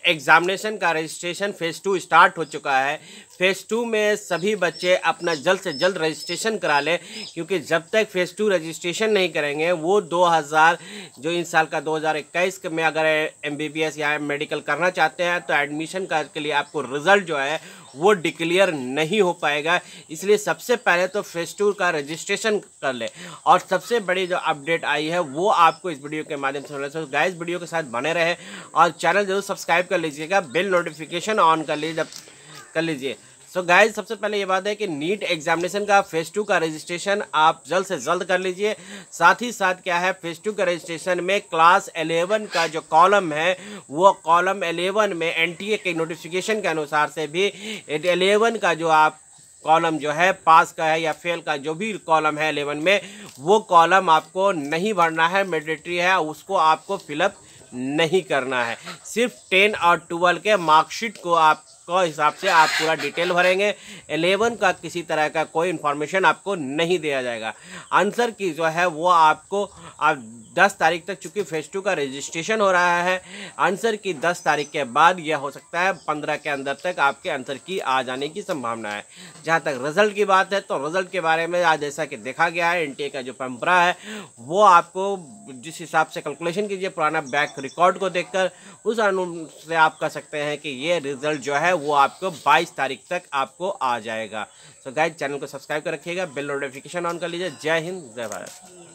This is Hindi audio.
एग्जामिनेशन का रजिस्ट्रेशन फेज़ 2 स्टार्ट हो चुका है। फेज़ 2 में सभी बच्चे अपना जल्द से जल्द रजिस्ट्रेशन करा लें, क्योंकि जब तक फेज़ 2 रजिस्ट्रेशन नहीं करेंगे वो 2000 जो इन साल का 2021 में अगर MBBS या मेडिकल करना चाहते हैं तो एडमिशन के लिए आपको रिज़ल्ट जो है वो डिक्लेयर नहीं हो पाएगा। इसलिए सबसे पहले तो फेज़ 2 का रजिस्ट्रेशन कर ले। और सबसे बड़ी जो अपडेट आई है वो आपको इस वीडियो के माध्यम से मिला। तो गाइस वीडियो के साथ बने रहे और चैनल जरूर सब्सक्राइब कर लीजिएगा, बेल नोटिफिकेशन ऑन कर लीजिए। सो गाइस सबसे पहले ये बात है कि नीट एग्जामिनेशन का फेज़ 2 का रजिस्ट्रेशन आप जल्द से जल्द कर लीजिए। साथ ही साथ क्या है, फेज़ 2 का रजिस्ट्रेशन में क्लास 11 का जो कॉलम है वो कॉलम 11 में NTA के नोटिफिकेशन के अनुसार से भी 11 का जो आप कॉलम जो है पास का है या फेल का जो भी कॉलम है 11 में, वो कॉलम आपको नहीं भरना है, मैंडेटरी है, उसको आपको फिलअप नहीं करना है। सिर्फ 10 और 12 के मार्कशीट को आप को हिसाब से आप पूरा डिटेल भरेंगे। 11 का किसी तरह का कोई इन्फॉर्मेशन आपको नहीं दिया जाएगा। आंसर की जो है वो आपको 10 तारीख तक, चूँकि फेज़ 2 का रजिस्ट्रेशन हो रहा है, आंसर की 10 तारीख के बाद यह हो सकता है 15 के अंदर तक आपके आंसर की आ जाने की संभावना है। जहाँ तक रिज़ल्ट की बात है तो रिज़ल्ट के बारे में आज जैसा कि देखा गया है, NTA का जो परंपरा है वो आपको जिस हिसाब से कैलकुलेशन कीजिए पुराना बैक रिकॉर्ड को देखकर, उस अनुसार से आप कह सकते हैं कि ये रिज़ल्ट जो है वो आपको 22 तारीख तक आपको आ जाएगा। तो गाइस चैनल को सब्सक्राइब कर रखिएगा, बेल नोटिफिकेशन ऑन कर लीजिए। जय हिंद, जय भारत।